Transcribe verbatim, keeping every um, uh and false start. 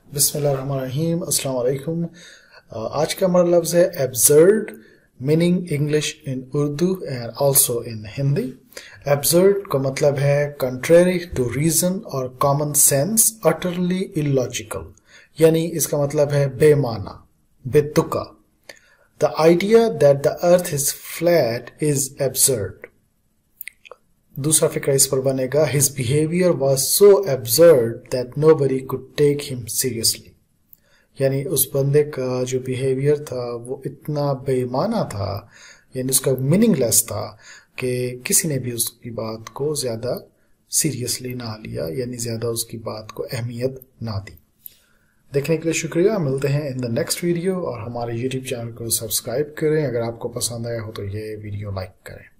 बिस्मिल्लाहिर्रहमानिर्रहीम, अस्सलाम वालेकुम। आज का हमारा लफ्ज है absurd, meaning English in Urdu and also in Hindi. Absurd का मतलब है कंट्रेरी टू रीजन और कॉमन सेंस, अटरली इलॉजिकल, यानी इसका मतलब है बेमाना, बेतुका। The idea that the earth is flat is absurd. दूसरा फिक्रा इस पर बनेगा, his behaviour was so absurd that nobody could take him seriously, यानी उस बंदे का जो बिहेवियर था वो इतना बेमाना था, यानी उसका मीनिंगलेस था कि किसी ने भी उसकी बात को ज्यादा सीरियसली ना लिया, यानी ज्यादा उसकी बात को अहमियत ना दी। देखने के लिए शुक्रिया। मिलते हैं इन द नेक्स्ट वीडियो और हमारे यूट्यूब चैनल को सब्सक्राइब करें। अगर आपको पसंद आया हो तो ये वीडियो लाइक करें।